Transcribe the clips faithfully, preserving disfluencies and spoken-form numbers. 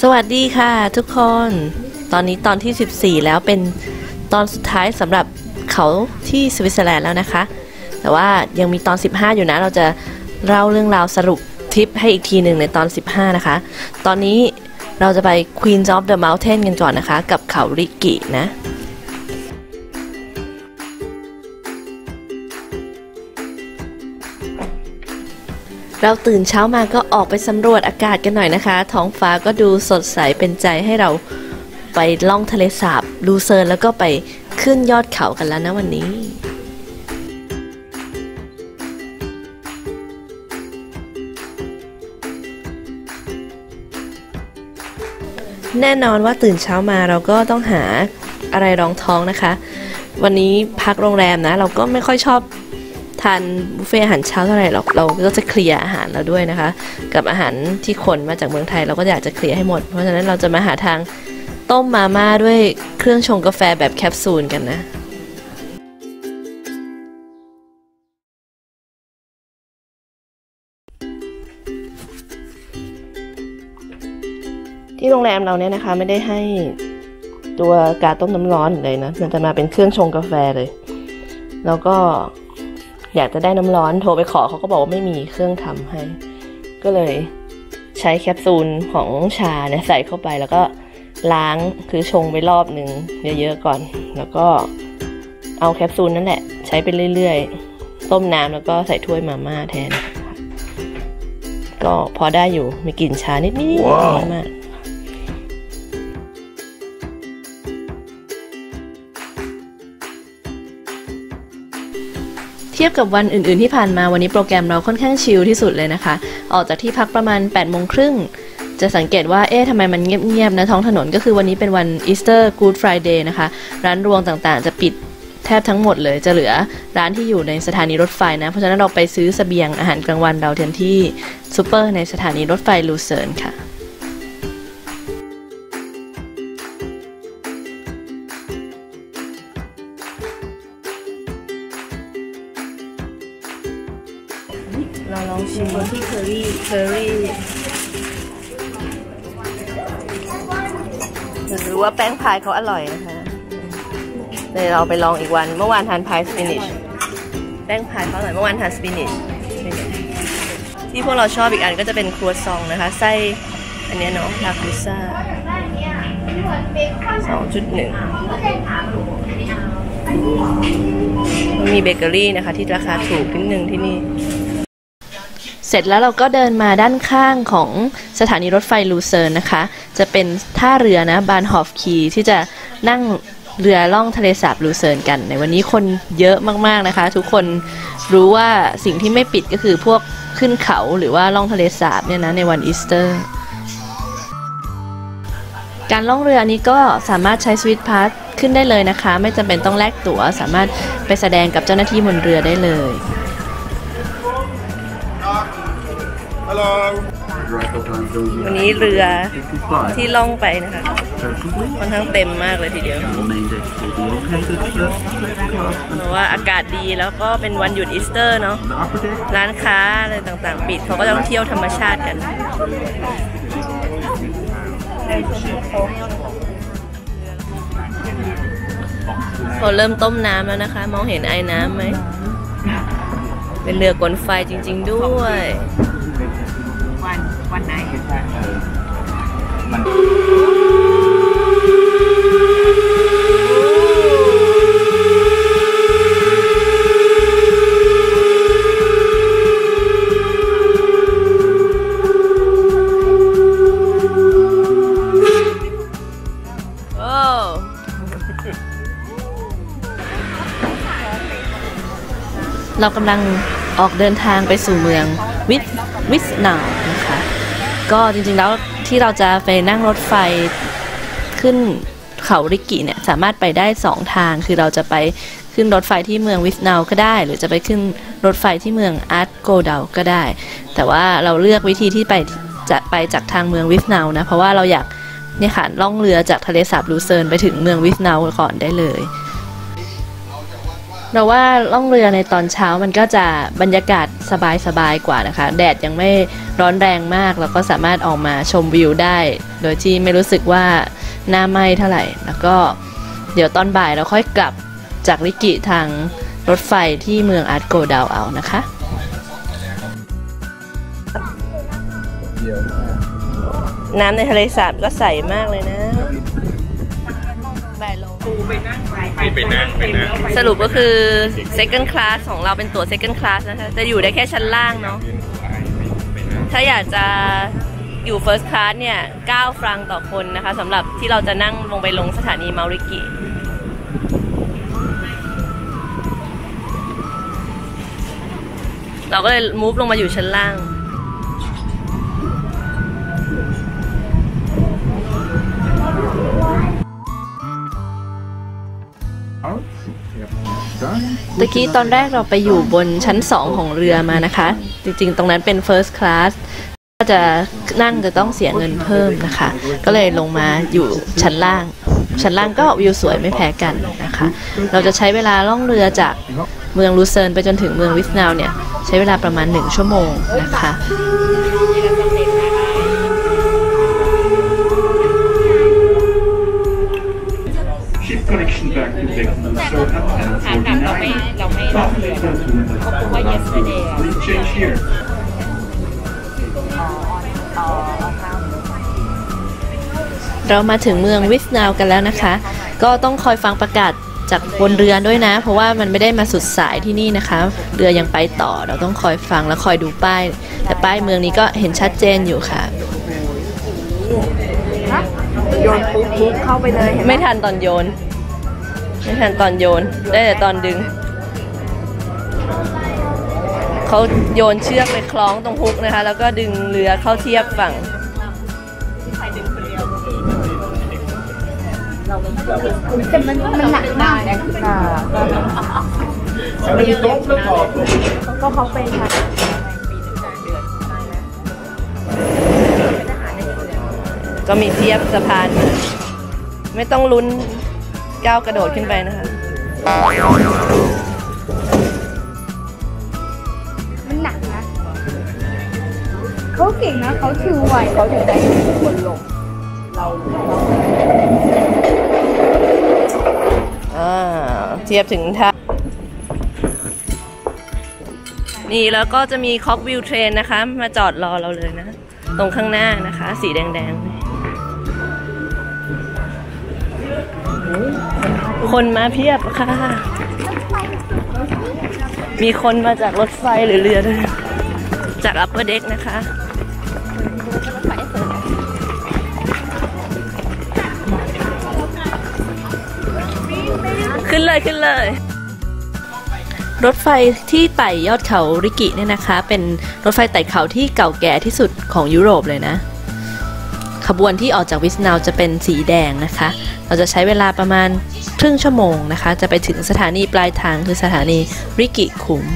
สวัสดีค่ะทุกคนตอนนี้ตอนที่สิบสี่แล้วเป็นตอนสุดท้ายสำหรับเขาที่สวิตเซอร์แลนด์แล้วนะคะแต่ว่ายังมีตอนสิบห้าอยู่นะเราจะเล่าเรื่องราวสรุปทริปให้อีกทีหนึ่งในตอนสิบห้านะคะตอนนี้เราจะไป Queens of the Mountain กันก่อนนะคะกับเขาริกินะเราตื่นเช้ามาก็ออกไปสำรวจอากาศกันหน่อยนะคะท้องฟ้าก็ดูสดใสเป็นใจให้เราไปล่องทะเลสาบลูเซิร์นแล้วก็ไปขึ้นยอดเขากันแล้วนะวันนี้แน่นอนว่าตื่นเช้ามาเราก็ต้องหาอะไรรองท้องนะคะวันนี้พักโรงแรมนะเราก็ไม่ค่อยชอบทานบุฟเฟ่อาหารเช้าเท่าไหร่หรอกเราก็จะเคลียร์อาหารเราด้วยนะคะกับอาหารที่ขนมาจากเมืองไทยเราก็อยากจะเคลียร์ให้หมดเพราะฉะนั้นเราจะมาหาทางต้มมาม่าด้วยเครื่องชงกาแฟแบบแคปซูลกันนะที่โรงแรมเราเนี่ยนะคะไม่ได้ให้ตัวกาต้มน้ำร้อนเลยนะมันจะมาเป็นเครื่องชงกาแฟเลยแล้วก็อยากจะได้น้ำร้อนโทรไปขอเขาก็บอกว่าไม่มีเครื่องทำให้ก็เลยใช้แคปซูลของชาเนี่ยใส่เข้าไปแล้วก็ล้างคือชงไปรอบหนึ่งเยอะๆก่อนแล้วก็เอาแคปซูลนั่นแหละใช้ไปเรื่อยๆต้มน้ำแล้วก็ใส่ถ้วยมาม่าแทนก็พอได้อยู่มีกลิ่นชานิดๆไม่มากเทียบกับวันอื่นๆที่ผ่านมาวันนี้โปรแกรมเราค่อนข้างชิลที่สุดเลยนะคะออกจากที่พักประมาณแปดโมงครึ่งจะสังเกตว่าเอ๊ะทำไมมันเงียบๆนะท้องถนนก็คือวันนี้เป็นวันอีสเตอร์กู๊ดฟรายเดย์นะคะร้านรวงต่างๆจะปิดแทบทั้งหมดเลยจะเหลือร้านที่อยู่ในสถานีรถไฟนะเพราะฉะนั้นเราไปซื้อเสบียงอาหารกลางวันเราเทียนที่ซูเปอร์ในสถานีรถไฟลูเซิร์นค่ะเราลองชิมที่เคอรี่เคอรี่อยากรู้ว่าแป้งพายเขาอร่อยนะคะเดี๋ยวเราไปลองอีกวันเมื่อวานทานพายสปินิชแป้งพายเขาอร่อยเมื่อวานทานสปินิชที่พวกเราชอบอีกอันก็จะเป็นครัวซองนะคะไส้อันนี้เนาะลาคูซ่า สองจุดหนึ่ง มีเบเกอรี่นะคะที่ราคาถูกนิดนึงที่นี่เสร็จแล้วเราก็เดินมาด้านข้างของสถานีรถไฟลูเซิร์นนะคะจะเป็นท่าเรือนะบานฮอฟคีที่จะนั่งเรือล่องทะเลสาบลูเซิร์นกันในวันนี้คนเยอะมากๆนะคะทุกคนรู้ว่าสิ่งที่ไม่ปิดก็คือพวกขึ้นเขาหรือว่าล่องทะเลสาบเนี่ยนะในวันอีสเตอร์การล่องเรือนี้ก็สามารถใช้สวิตพาสขึ้นได้เลยนะคะไม่จำเป็นต้องแลกตั๋วสามารถไปแสดงกับเจ้าหน้าที่บนเรือได้เลยวันนี้เรือที่ล่องไปนะคะค่อนข้างเต็มมากเลยทีเดียวเพราะว่าอากาศดีแล้วก็เป็นวันหยุดอีสเตอร์เนาะร้านค้าอะไรต่างๆปิดเขาก็จะต้องเที่ยวธรรมชาติกันพอเริ่มต้มน้ำแล้วนะคะมองเห็นไอ้น้ำไหมเป็นเรือกลไฟจริงๆด้วยวันวันไหนเรากำลังออกเดินทางไปสู่เมืองวิสวิสนาวนะคะก็จริงๆแล้วที่เราจะไปนั่งรถไฟขึ้นเขาริกิเนี่ยสามารถไปได้สองทางคือเราจะไปขึ้นรถไฟที่เมืองวิสนาวก็ได้หรือจะไปขึ้นรถไฟที่เมืองอาร์ตโกเดาก็ได้แต่ว่าเราเลือกวิธีที่ไปจะไปจากทางเมืองวิสนาวนะเพราะว่าเราอยากเนี่ยค่ะล่องเรือจากทะเลสาบลูเซิร์นไปถึงเมืองวิสนาวก่อนได้เลยเราว่าล่องเรือในตอนเช้ามันก็จะบรรยากาศสบายๆกว่านะคะแดดยังไม่ร้อนแรงมากแล้วก็สามารถออกมาชมวิวได้โดยที่ไม่รู้สึกว่าหน้าไหม้เท่าไหร่แล้วก็เดี๋ยวตอนบ่ายเราค่อยกลับจากริกิทางรถไฟที่เมืองอาร์ตโกดาวเอานะคะน้ำในทะเลสาบก็ใสมากเลยนะบ่ายลงไปนั่งไปนั่งไปนั่งสรุปก็คือ second class ของเราเป็นตั๋ว second class นะคะจะอยู่ได้แค่ชั้นล่างเนาะถ้าอยากจะอยู่ first class เนี่ยเก้าฟรังต่อคนนะคะสำหรับที่เราจะนั่งลงไปลงสถานีมาริกิเราก็เลยมูฟลงมาอยู่ชั้นล่างตะกี้ตอนแรกเราไปอยู่บนชั้นสองของเรือมานะคะจริงๆตรงนั้นเป็น first class ก็จะนั่งจะต้องเสียเงินเพิ่มนะคะก็เลยลงมาอยู่ชั้นล่างชั้นล่างก็วิวสวยไม่แพ้กันนะคะเราจะใช้เวลาล่องเรือจากเมืองลูเซิร์นไปจนถึงเมืองวิสนาวเนี่ยใช้เวลาประมาณหนึ่งชั่วโมงนะคะ connection back to Vietnam. So at ten forty-nine, stop at yesterday. Please change here. เรามาถึงเมืองวิสนาวกันแล้วนะคะก็ต้องคอยฟังประกาศจากบนเรือด้วยนะเพราะว่ามันไม่ได้มาสุดสายที่นี่นะคะเรือยังไปต่อเราต้องคอยฟังและคอยดูป้ายแต่ป้ายเมืองนี้ก็เห็นชัดเจนอยู่ค่ะโยนปุ๊บปุ๊บเข้าไปเลยไม่ทันตอนโยนไม่ทันตอนโยนได้แต่ตอนดึงเขาโยนเชือกไปคล้องตรงฮุกนะคะแล้วก็ดึงเรือเข้าเทียบฝั่งแต่มันมันหนักมากนะก็เขาเป็นค่ะก็มีเทียบสะพานไม่ต้องลุ้นก้าวกระโดดขึ้นไปนะคะมันหนักนะเขาเก่งนะเขาถือไหวเขาถึงได้คนลงเราอ่าเทียบถึงท่านี่แล้วก็จะมีคอกวิวเทรนนะคะมาจอดรอเราเลยนะตรงข้างหน้านะคะสีแดงๆคนมาเพียบค่ะมีคนมาจากรถไฟหรือเรือด้วยจากอัปเปอร์เด็กนะคะขึ้นเลยขึ้นเลยรถไฟที่ไต่ยอดเขาริกิเนี่ยนะคะเป็นรถไฟไต่เขาที่เก่าแก่ที่สุดของยุโรปเลยนะขบวนที่ออกจากวิสนาวจะเป็นสีแดงนะคะเราจะใช้เวลาประมาณครึ่งชั่วโมงนะคะจะไปถึงสถานีปลายทางคือสถานีริกิคุม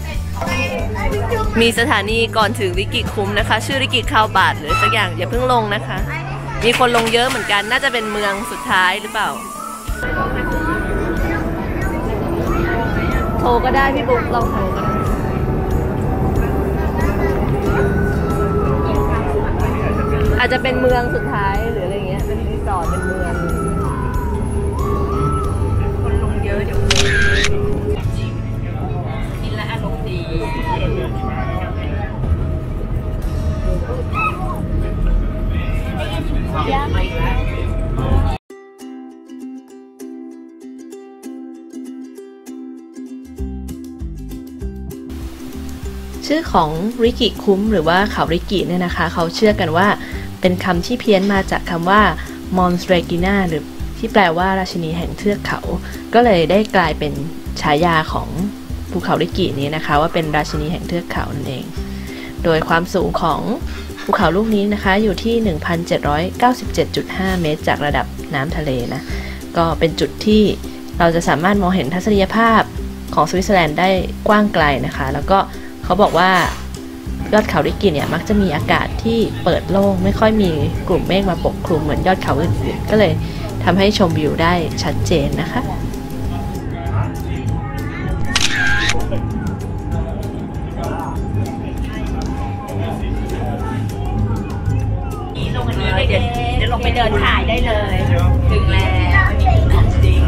มีสถานีก่อนถึงริกิคุมนะคะชื่อริกิคาวบาทหรือสักอย่างอย่าเพิ่งลงนะคะมีคนลงเยอะเหมือนกันน่าจะเป็นเมืองสุดท้ายหรือเปล่าโทรก็ได้พี่บุ๊กลองโทรก็ได้อาจจะเป็นเมืองสุดท้ายหรืออะไรเงี้ยเป็นรีสอร์ทเป็นเมืองคนลงเยอะเดี๋ยวกินและอารมณ์ดีชื่อของริกิคุ้มหรือว่าเขาริกิเนี่ยนะคะเขาเชื่อกันว่าเป็นคำที่เพี้ยนมาจากคำว่ามอนสเตรกินาหรือที่แปลว่าราชินีแห่งเทือกเขาก็เลยได้กลายเป็นฉายาของภูเขาริกินี้นะคะว่าเป็นราชินีแห่งเทือกเขานั่นเองโดยความสูงของภูเขาลูกนี้นะคะอยู่ที่ หนึ่งพันเจ็ดร้อยเก้าสิบเจ็ดจุดห้า เมตรจากระดับน้ำทะเลนะก็เป็นจุดที่เราจะสามารถมองเห็นทัศนียภาพของสวิตเซอร์แลนด์ได้กว้างไกลนะคะแล้วก็เขาบอกว่ายอดเขาริกิเนี่ยมักจะมีอากาศที่เปิดโล่งไม่ค่อยมีกลุ่มเมฆมาปกคลุมเหมือนยอดเขาอื่นๆก็เลยทำให้ชมวิวได้ชัดเจนนะคะเดี๋ยวเดี๋ยวลงไปเดินถ่ายได้เลยถึงแล้วของจริง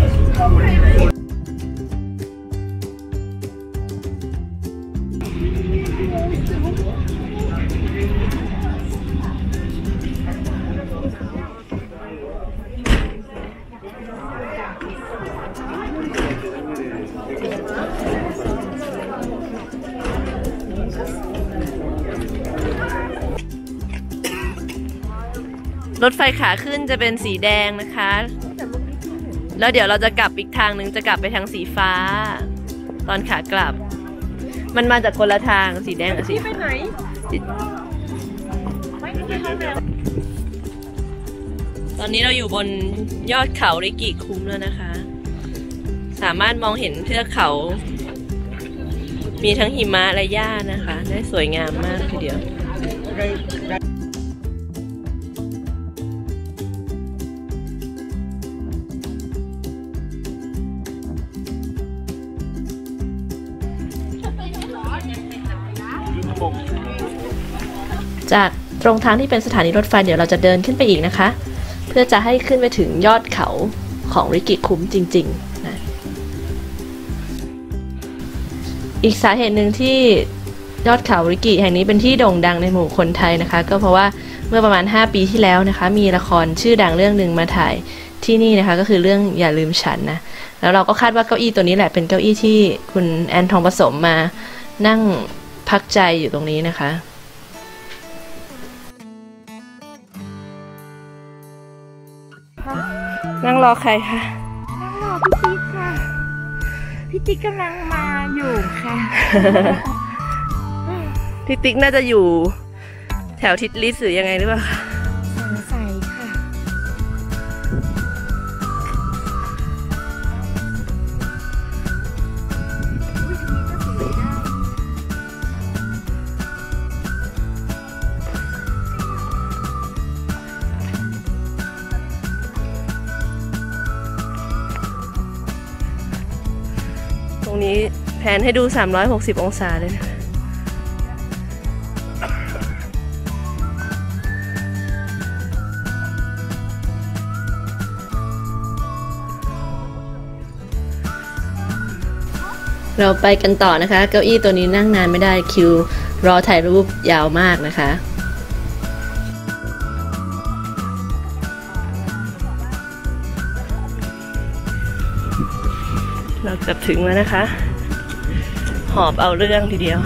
รถไฟขาขึ้นจะเป็นสีแดงนะคะแล้วเดี๋ยวเราจะกลับอีกทางหนึ่งจะกลับไปทางสีฟ้าตอนขากลับมันมาจากคนละทางสีแดงกับสีฟ้าไปไหนตอนนี้เราอยู่บนยอดเขาริกิคุมแล้วนะคะสามารถมองเห็นเทือกเขามีทั้งหิมะและหญ้านะคะได้สวยงามมากทีเดียวจากตรงทางที่เป็นสถานีรถไฟเดี๋ยวเราจะเดินขึ้นไปอีกนะคะเพื่อจะให้ขึ้นไปถึงยอดเขาของริกิคุมจริงๆนะอีกสาเหตุหนึ่งที่ยอดเขาริกิแห่งนี้เป็นที่โด่งดังในหมู่คนไทยนะคะก็เพราะว่าเมื่อประมาณห้าปีที่แล้วนะคะมีละครชื่อดังเรื่องหนึ่งมาถ่ายที่นี่นะคะก็คือเรื่องอย่าลืมฉันนะแล้วเราก็คาดว่าเก้าอี้ตัวนี้แหละเป็นเก้าอี้ที่คุณแอนทองผสมมานั่งพักใจอยู่ตรงนี้นะคะนั่งรอใครคะนั่งรอพี่ติ๊กค่ะพี่ติ๊กกำลังมาอยู่ค่ะพี่ติ๊กน่าจะอยู่แถวทิศลิศหรือยังไงหรือเปล่าคะสงสัยค่ะตรงนี้แผนให้ดูสามร้อยหกสิบองศาเลยนะเราไปกันต่อนะคะเก้าอี้ตัวนี้นั่งนานไม่ได้คิวรอถ่ายรูปยาวมากนะคะเราเกือบถึงแล้วนะคะหอบเอาเรื่องทีเดียว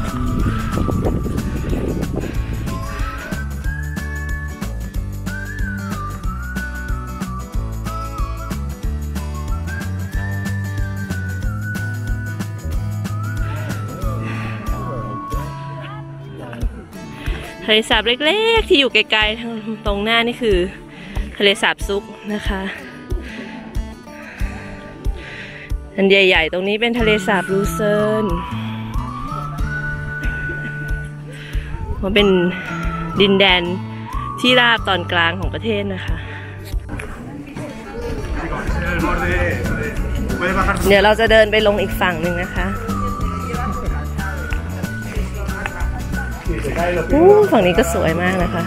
ทะเลสาบเล็กๆที่อยู่ไกลๆทางตรงหน้านี่คือทะเลสาบซุกนะคะอันใหญ่ๆตรงนี้เป็นทะเลสาบลูเซิร์นมันเป็นดินแดนที่ราบตอนกลางของประเทศนะคะเดี๋ยวเราจะเดินไปลงอีกฝั่งหนึ่งนะคะอู้ฝั่งนี้ก็สวยมากนะคะ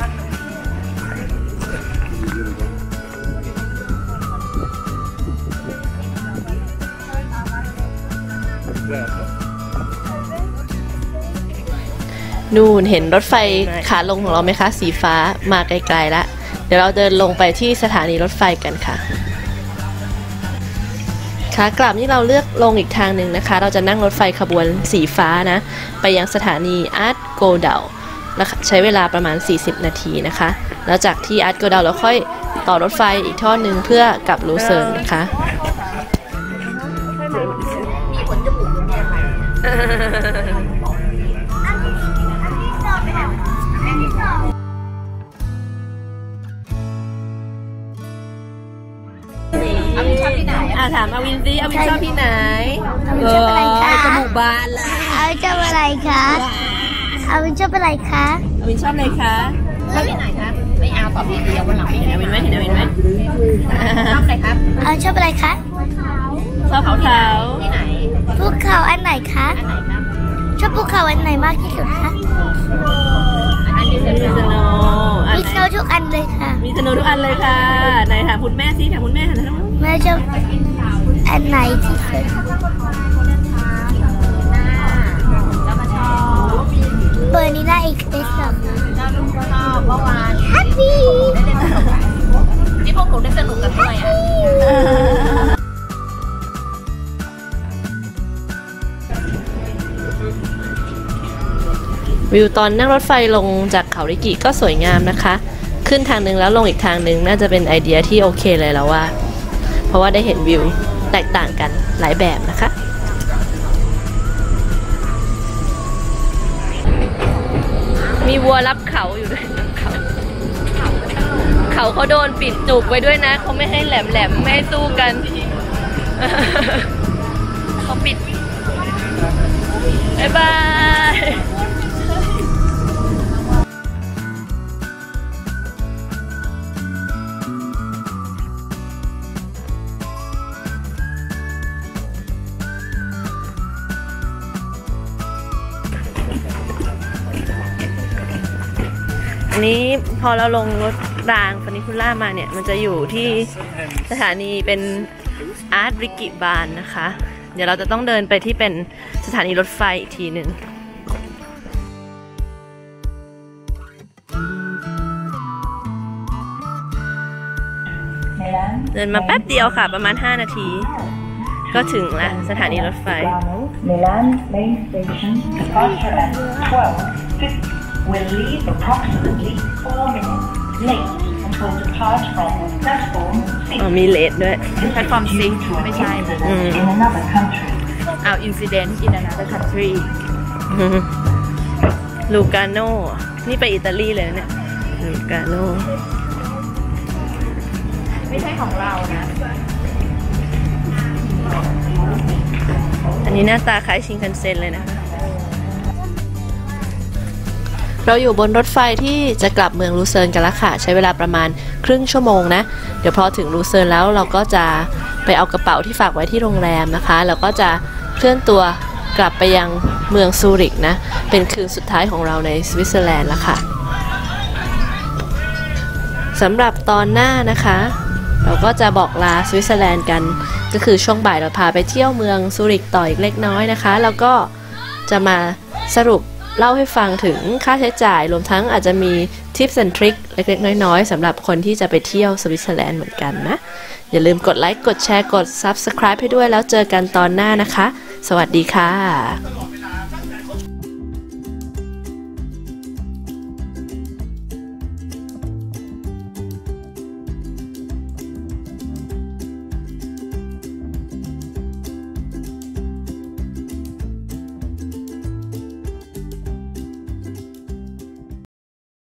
นู่นเห็นรถไฟขาลงของเราไหมคะสีฟ้ามาไกลๆแล้วเดี๋ยวเราเดินลงไปที่สถานีรถไฟกันค่ะขากลับนี่เราเลือกลงอีกทางหนึ่งนะคะเราจะนั่งรถไฟขบวนสีฟ้านะไปยังสถานีอาร์ตโกเดลใช้เวลาประมาณสี่สิบนาทีนะคะแล้วจากที่อาร์ตโกเดลเราค่อยต่อรถไฟอีกทอดหนึ่งเพื่อกลับลูเซิร์นนะคะมีผลจมูกแค่ไหนอาวินชอบที่ไหนอ่ะถามอาวินซิอาวินชอบที่ไหนเออจมูกบานละอาวินชอบอะไรคะอาวินชอบอะไรคะอาวินชอบอะไรคะชอบที่ไหนคะไม่เอาตอบดีๆวันหลังไม่เห็นอาวินไหมเห็นอาวินไหมชอบอะไรครับอาวินชอบอะไรคะชอบภูเขาที่ไหนภูเขาอันไหนคะอันไหนครับชอบภูเขาอันไหนมากที่สุดคะอันนี้มีสโนว์อันมีไหสนโนว์ทุกอันเลยค่ะมีสโนว์ทุกอันเลยค่ะไหนถามคุณแม่สิถามคุณแม่ถามคุณแม่แม่ชอบอันไหนที่สุดเบอร์นี้น่าอีกเอ็กซ์หรอชอบเมื่อวานแฮปปี้นี่พวกหนูได้สนุกกันด้วยอ่ะวิวตอนนั่งรถไฟลงจากเขาริกิก็สวยงามนะคะขึ้นทางหนึ่งแล้วลงอีกทางหนึ่งน่าจะเป็นไอเดียที่โอเคเลยแล้วว่าเพราะว่าได้เห็นวิวแตกต่างกันหลายแบบนะคะมีวัวรับเขาอยู่ด้วยเขาเขาเขาโดนปิดจุกไว้ด้วยนะเขาไม่ให้แหลมแหลมไม่ให้สู้กันเขาปิดบ๊ายบายอันนี้พอเราลงรถรางฟานิคูล่ามาเนี่ยมันจะอยู่ที่สถานีเป็นอาร์ตริกิบานนะคะเดี๋ยวเราจะต้องเดินไปที่เป็นสถานีรถไฟอีกทีหนึ่งเดินมาแป๊บเดียวค่ะประมาณห้านาทีก็ถึงแล้วสถานีรถไฟ Milan Main Station departure at twelve fifty will leave approximately four minutes late and will depart from platform six. อ๋อมีเลทด้วยแพลตฟอร์ม six ไม่ใช่ in another country. เอา incident in another country ลูกาโน่นี่ไปอิตาลีเลยเนี่ยลูกาโน่ไม่ใช่ของเรานะอันนี้หน้าตาคล้ายชินคันเซ็นเลยนะคะเราอยู่บนรถไฟที่จะกลับเมืองลูเซิร์นกันแล้วค่ะใช้เวลาประมาณครึ่งชั่วโมงนะเดี๋ยวพอถึงลูเซิร์นแล้วเราก็จะไปเอากระเป๋าที่ฝากไว้ที่โรงแรมนะคะแล้วก็จะเคลื่อนตัวกลับไปยังเมืองซูริกนะเป็นคืนสุดท้ายของเราในสวิตเซอร์แลนด์แล้วค่ะสำหรับตอนหน้านะคะเราก็จะบอกลาสวิตเซอร์แลนด์กันก็คือช่วงบ่ายเราพาไปเที่ยวเมืองซูริกต่ออีกเล็กน้อยนะคะแล้วก็จะมาสรุปเล่าให้ฟังถึงค่าใช้จ่ายรวมทั้งอาจจะมีทิปส์และทริคเล็กๆน้อยๆสำหรับคนที่จะไปเที่ยวสวิตเซอร์แลนด์เหมือนกันนะอย่าลืมกดไลค์กดแชร์กด ซับสไครบ์ ให้ด้วยแล้วเจอกันตอนหน้านะคะสวัสดีค่ะ